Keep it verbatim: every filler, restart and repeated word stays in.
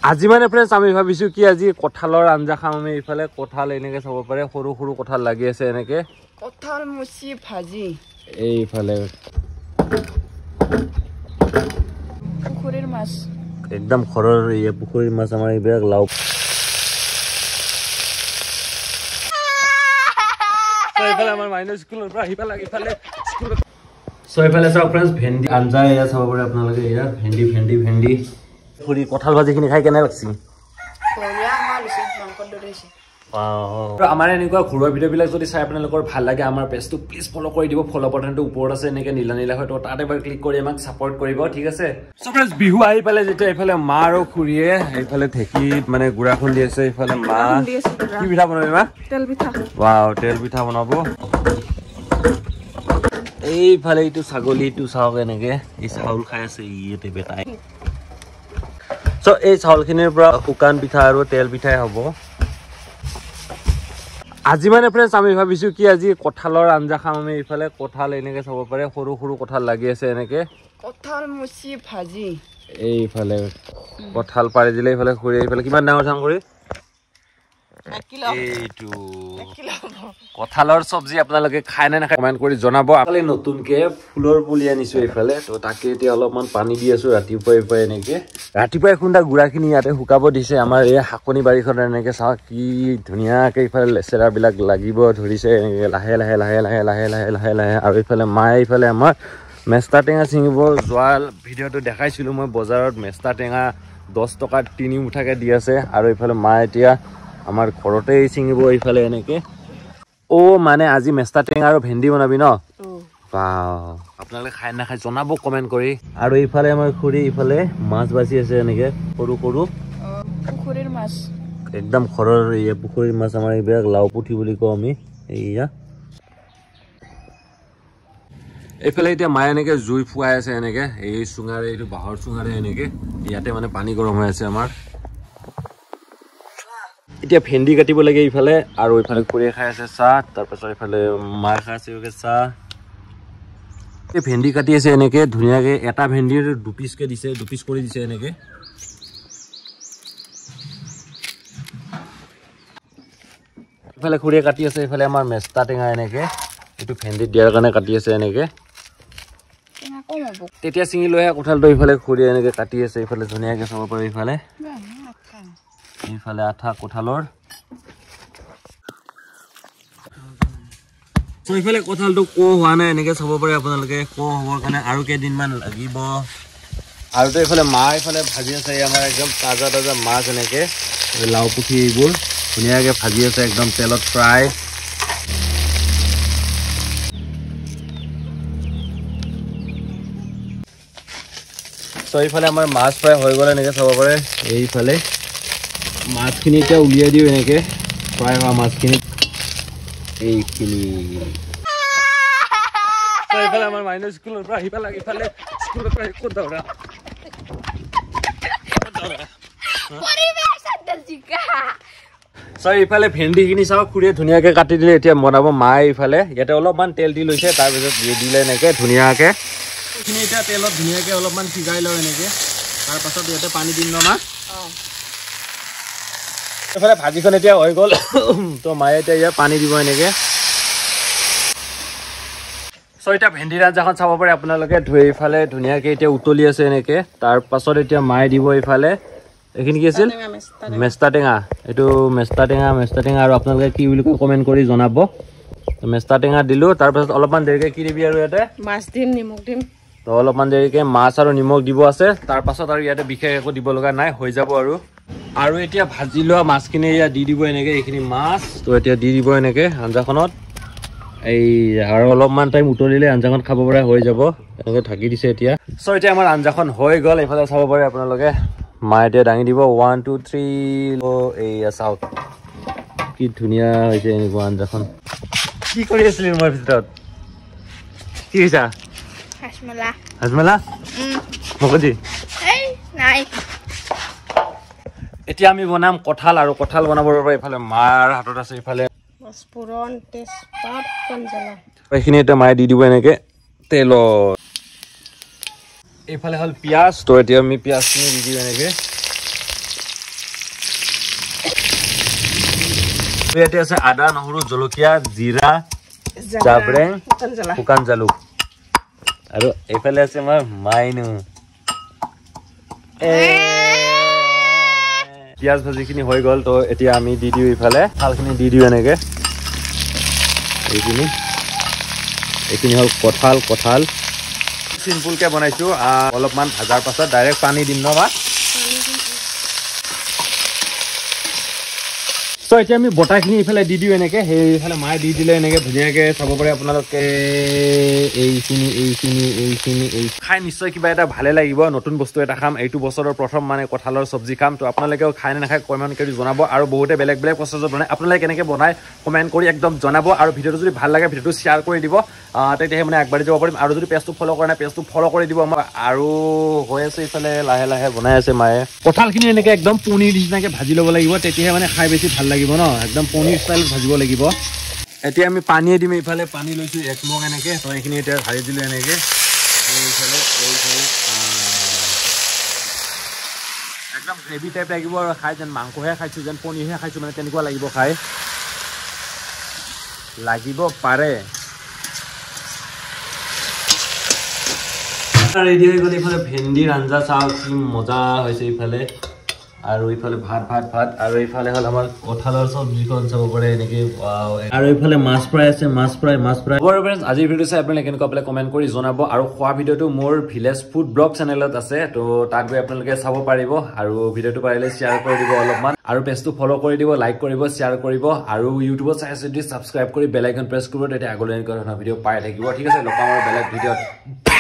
আজি মানে ফ্ৰেন্ডছ আমি ভাবিছো কি আজি কঁঠালৰ আঞ্জা খাম আমি ইফালে কঁঠাল এনেকে চাব পাৰে সৰু সৰু কঁঠাল লাগি আছে এনেকে কঁঠাল মুচি ভাজি এইফালে পুখুৰীৰ মাছ একদম ঘৰৰ এই পুখুৰীৰ মাছ আমাৰ এইবিলাক লাও এইফালে আমাৰ মাইনৰ স্কুলৰ পৰা আহিবা লাগে ইফালে স্কুল সো এইফালে চাওক ফ্ৰেন্ডছ ভেন্ডি আঞ্জা এয়া চাব পাৰে আপোনালোকে এয়া ভেন্ডি ভেন্ডি ভেন্ডি পুৰি কঁঠাল ভাজিখিনি খাই কেনে লাগছি বঢ়িয়া মাল আছে মাংস দৰেছে আমাৰ এনেকুৱা ঘৰুৱা ভিডিঅ'বিলাক যদি চাই আপোনালোকৰ ভাল লাগে আমাৰ পেজটো প্লিজ ফলো কৰি দিব ফলো বাটনটো ওপৰত আছে এনেকে নীলা নীলা হয় তো তাতে এবাৰ ক্লিক কৰি আমাক সাপোৰ্ট কৰিব ঠিক আছে সো ফ্ৰেন্ডছ বিহু আহি পালে যেতিয়া এইফালে মা আৰু খুৰীয়ে এইফালে ঢেঁকীত মানে গুড়া খুন্দি আছে এইফালে মা কি পিঠা বনাবি মা তেল পিঠা ৱাও তেল পিঠা বনাব এইফালে এইটো ছাগলীটো চাওক এনেকে এই চাউল খাই আছে ইয়েতে বেটাই সো এই চাউলখিনিৰ পৰা শুকান পিঠা আৰু তেল পিঠাই হ'ব আজি মানে ফ্ৰেন্ডছ আমি ভাবিছো কি আজি কঁঠালৰ আঞ্জা খাম আমি ইফালে কঁঠাল এনেকে চাব পাৰে সৰু সৰু কঁঠাল লাগি আছে এনেকে কঁঠাল মুচি ভাজি এইফালে কঁঠাল পাৰি দিলে এইফালে খুৰি এইফালে কিমান ডাঙৰ চাং কৰি এইটো কঁঠালৰ চব্জি আপোনালোকে খাই নে নাখায় কমেণ্ট কৰি জনাব কালি নতুনকে ফুলৰ পুলি আনিছো এইফালে তো তাকে এতিয়া অলপমান পানী দি আছো ৰাতিপুৱাই পুৱাই এনেকে ৰাতিপুৱাই খুন্দা গুড়াখিনি ইয়াতে শুকাব দিছে আমাৰ এই শাকনি বাৰীখনত এনেকে চাওক কি ধুনীয়াকে ইফালে লেচেৰাবিলাক লাগিব ধৰিছে এনেকে লাহে লাহে লাহে লাহে লাহে লাহে লাহে লাহে আৰু ইফালে মায়ে ইফালে আমাৰ মেষ্টা টেঙা ছিঙিব যোৱা ভিডিঅ'টো দেখাইছিলো মই বজাৰত মেষ্টা টেঙা দহ টকাত তিনি মুঠাকে দি আছে আৰু ইফালে মায়ে এতিয়া আমাৰ ঘৰতে ছিঙিব এইফালে এনেকে ও মানে আজি মেষ্টা টেঙা আৰু ভেন্দি বনাবি ন বাও আপোনালোকে খাই না খাই জনাব কমেন্ট কৰি আৰু এইফালে আমাৰ খুৰী ইফালে মাছ বাজি আছে এনেকে সৰু সৰু পুখুৰীৰ মাছ একদম ঘৰৰ এই পুখুৰীৰ মাছ আমাৰ এইবিলাক লাও পুঠি বুলি কওঁ আমি এইয়া এইফালে এতিয়া মায়ে এনেকে জুই ফুৱাই আছে এনেকে এই চুঙাৰে এইটো বাঁহৰ চুঙাৰে এনেকে ইয়াতে মানে পানী গৰম হৈ আছে আমাৰ এতিয়া ভেন্দি কাটিব লাগে ইফালে আৰু ইফালে খুৰীয়ে খাই আছে চাহ তাৰপাছত ইফালে মায়ে খাই আছে চাহ এই ভেন্দি কাটি আছে এনেকে ধুনীয়াকে এটা ভেন্দিৰ দুপিচকে দিছে দুপিচ কৰি দিছে এনেকে ইফালে খুৰীয়ে কাটি আছে ইফালে আমাৰ মেষ্টা টেঙা এনেকে এইটো ভেন্দিত দিয়াৰ কাৰণে কাটি আছে এনেকে তেতিয়া ছিঙি লৈ আহে কঁঠালটো ইফালে খুৰীয়ে এনেকে কাটি আছে ইফালে ধুনীয়াকে চাব পাৰে ইফালে এইফালে আঠা কঁঠালৰ তো এইফালে কঁঠালটো ক হোৱা নাই এনেকে চাব পাৰে আপোনালোকে ক হ'বৰ কাৰণে আৰু কেইদিনমান লাগিব আৰু তো এইফালে মা এইফালে ভাজি আছে আমাৰ একদম তাজা তাজা মাছ এনেকে লাও পুঠি এইবোৰ ধুনীয়াকে ভাজি আছে একদম তেলত ফ্ৰাই তো এইফালে আমাৰ মাছ ফ্ৰাই হৈ গ'ল এনেকে চাব পাৰে এইফালে মাছখিনি এতিয়া উলিয়াই দিওঁ এনেকে ফ্ৰাই হোৱা মাছখিনি এইখিনি এইফালে আমাৰ মাইনৰ স্কুলৰ পৰা আহিবা লাগে ইফালে স্কুলৰ পৰা ক'ত দৌৰা চ ইফালে ভেন্দিখিনি চাওক খুৰীয়ে ধুনীয়াকে কাটি দিলে এতিয়া বনাব মায়ে ইফালে ইয়াতে অলপমান তেল দি লৈছে তাৰপিছত দি দিলে এনেকে ধুনীয়াকে এইখিনি এতিয়া তেলত ধুনীয়াকে অলপমান সিজাই লওঁ এনেকে তাৰপাছত ইয়াতে পানী দিম ন মা এইফালে ভাজিখন এতিয়া হৈ গ'ল তো মায়ে এতিয়া ইয়াত পানী দিব এনেকে চ এতিয়া ভেন্দিৰ আঞ্জাখন চাব পাৰে আপোনালোকে ধুই ইফালে ধুনীয়াকে এতিয়া উতলি আছে এনেকে তাৰপাছত এতিয়া মায়ে দিব ইফালে এইখিনি কি আছিল মেষ্টা টেঙা এইটো মেষ্টা টেঙা মেষ্টা টেঙা আৰু আপোনালোকে কি বুলি কমেণ্ট কৰি জনাব মেষ্টা টেঙা দিলোঁ তাৰপাছত অলপমান দেৰিকে কি দিবি আৰু ইয়াতে মাছ দিম নিমখ দিম তো অলপমান দেৰিকে মাছ আৰু নিমখ দিব আছে তাৰপাছত আৰু ইয়াতে বিশেষ একো দিব লগা নাই হৈ যাব আৰু আৰু এতিয়া ভাজি লোৱা মাছখিনি ইয়াত দি দিব এনেকে এইখিনি মাছ তো এতিয়া দি দিব এনেকে আঞ্জাখনত এই আৰু অলপমান টাইম উতলিলে আঞ্জাখন খাব পৰা হৈ যাব এনেকে ঢাকি দিছে এতিয়া চ এতিয়া আমাৰ আঞ্জাখন হৈ গ'ল এইফালে চাব পাৰে আপোনালোকে মায়ে এতিয়া দাঙি দিব ওৱান টু থ্ৰী এইয়া চাওক কি ধুনীয়া হৈছে এনেকুৱা আঞ্জাখন কি কৰি আছিলি মোৰ ভিতৰত কি হৈছে হাজমলা হাজমলা মগজি এই নাই এতিয়া আমি বনাম কঁঠাল আৰু কঁঠাল বনাবৰ বাবে ইফালে মাৰ হাতত আছে ইফালে পাঁচফোৰণ তেজপাত কণজলা এইখিনি এতিয়া মায়ে দি দিব এনেকে তেলত এইফালে হল পিয়াজ তো এতিয়া আমি পিয়াজখিনি দি দিওঁ এনেকে ইয়াতে আছে আদা নহৰু জলকীয়া জিৰা জাবৰেং শুকান জালুক আৰু এইফালে আছে আমাৰ মাইনু পিয়াজ ভাজিখিনি হৈ গ'ল তো এতিয়া আমি দি দিওঁ ইফালে থালখিনি দি দিওঁ এনেকে এইখিনি এইখিনি হ'ল কঁঠাল কঁঠাল চিম্পুলকে বনাইছো অলপমান ভাজাৰ পাছত ডাইৰেক্ট পানী দিম ন মা তো এতিয়া আমি বটাখিনি ইফালে দি দিওঁ এনেকে সেইফালে মায়ে দি দিলে এনেকে ধুনীয়াকে চাব পাৰে আপোনালোকে এইখিনি এইখিনি এইখিনি এই খাই নিশ্চয় কিবা এটা ভালে লাগিব নতুন বস্তু এটা খাম এইটো বছৰৰ প্ৰথম মানে কঁঠালৰ চব্জি খাম তো আপোনালোকেও খাই নে নাখায় কমেণ্ট কৰি জনাব আৰু বহুতে বেলেগ বেলেগ প্ৰচেছত বনায় আপোনালোকে কেনেকৈ বনায় কমেণ্ট কৰি একদম জনাব আৰু ভিডিঅ'টো যদি ভাল লাগে ভিডিঅ'টো শ্বেয়াৰ কৰি দিব তেতিয়াহে মানে আগবাঢ়ি যাব পাৰিম আৰু যদি পেজটো ফ'ল' কৰা নাই পেজটো ফ'ল' কৰি দিব আমাৰ আৰু হৈ আছে ইফালে লাহে লাহে বনাই আছে মায়ে কঁঠালখিনি এনেকৈ একদম পনীৰ নিচিনাকৈ ভাজি ল'ব লাগিব তেতিয়াহে মানে খাই বেছি ভাল লাগিব ন একদম পনীৰ ষ্টাইলত ভাজিব লাগিব এতিয়া আমি পানীয়ে দিম ইফালে পানী লৈছোঁ এক মগ এনেকৈ তো এইখিনি এতিয়া ঢালি দিলোঁ এনেকৈ এইফালে এইফালে একদম গ্ৰেভি টাইপ লাগিব আৰু খাই যেন মাংসহে খাইছোঁ যেন পনীৰহে খাইছোঁ মানে তেনেকুৱা লাগিব খাই লাগিব পাৰে ৰেডি হৈ গ'ল ইফালে ভেন্দিৰ আঞ্জা চাওঁ কি মজা হৈছে ইফালে আৰু ইফালে ভাত ভাত ভাত আৰু ইফালে হ'ল আমাৰ কঁঠালৰ চব্জিখন চাব পাৰে এনেকৈ আৰু ইফালে মাছ ফ্ৰাই আছে মাছ ফ্ৰাই মাছ ফ্ৰাই ফ্ৰেণ্ডছ আজিৰ ভিডিঅ' চাই আপোনালোকে কেনেকুৱা পালে কমেণ্ট কৰি জনাব আৰু খোৱা ভিডিঅ'টো মোৰ ভিলেজ ফুড ব্লগ চেনেলত আছে তো তাত গৈ আপোনালোকে চাব পাৰিব আৰু ভিডিঅ'টো পাৰিলে শ্বেয়াৰ কৰি দিব অলপমান আৰু পেজটো ফ'ল' কৰি দিব লাইক কৰিব শ্বেয়াৰ কৰিব আৰু ইউটিউবত চাই আছে যদি ছাবস্ক্ৰাইব কৰি বেল আইকন প্ৰেছ কৰিব তেতিয়া আগলৈ এনেকুৱা ধৰণৰ ভিডিঅ' পাই থাকিব ঠিক আছে লগ পাম আৰু বেলেগ ভিডিঅ'ত